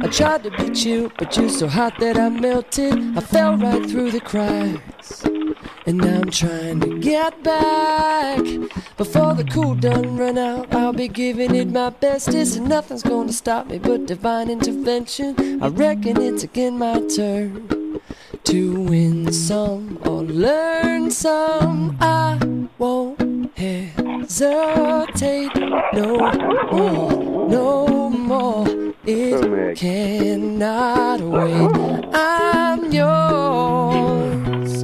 tried to be chill, but you're so hot that I melted. I fell right through the cracks, and now I'm trying to get back. Before the cool done run out, I'll be giving it my bestest, and nothing's gonna stop me but divine intervention. I reckon it's again my turn to win some or learn some. I won't hesitate no more, no more. It cannot wait. I'm yours.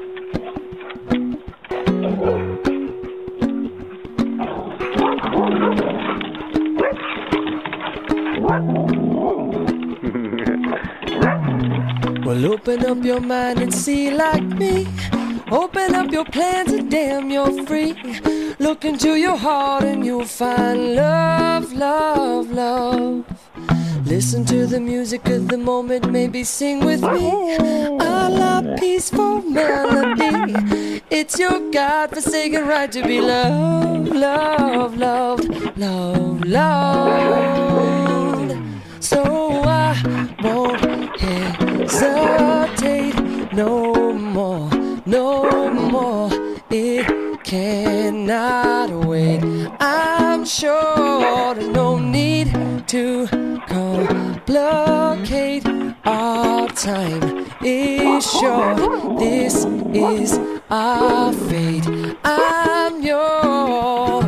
Well, open up your mind and see like me. Open up your plans and damn, you're free. Look into your heart and you'll find love, love, love. Listen to the music of the moment, maybe sing with me. A la peaceful melody. It's your God-forsaken right to be loved, loved, loved, loved, loved. So I won't hesitate no more, no more. It cannot wait. I'm sure there's no need to complicate. Our time is short. This is our fate. I'm yours.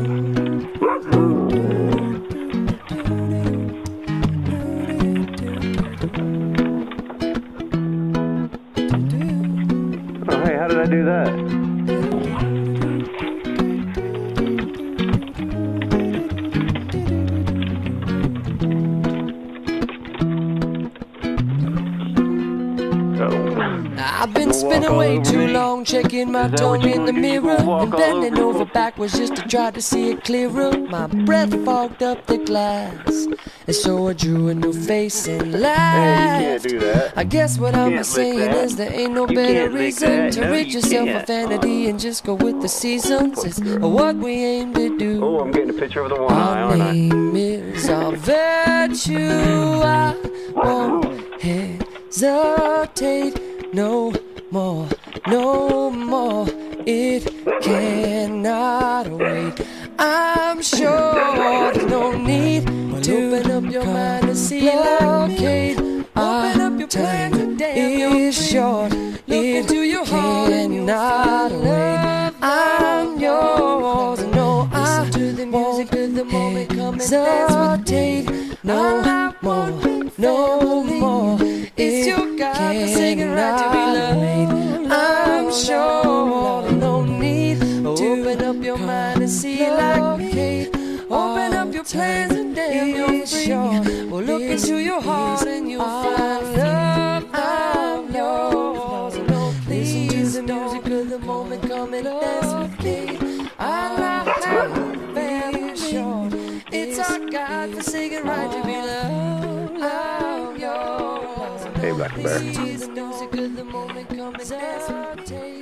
Oh, hey, how did I do that? I've been spinning way too long, checking my tongue in the mirror and bending over backwards just to try to see it clearer. My breath fogged up the glass, and so I drew a new face and laughed. I guess what I'm saying is there ain't no better reason to rid yourself of vanity and just go with the seasons. It's what we aim to do. Oh, I'm getting a picture of the one eye, Our aren't I? name is our virtue. I won't hesitate no more, no more. It cannot wait. I'm sure there's no need to open up your mind and see like open up your time is short. It cannot wait. I'm yours. No, I won't hesitate no more, no more. It's your God-forsaken right to be loved. I'm sure no need to open up your mind and see like me. Open up your plans and damn, you're free. Well, look into your heart and you'll find love. I'm yours. Listen to the music of the moment, come and dance with me. I love how very short. It's our God-forsaken right to be loved. I'm yours. Hey, Black Bear. Listen to the music of the moment, come and dance with me.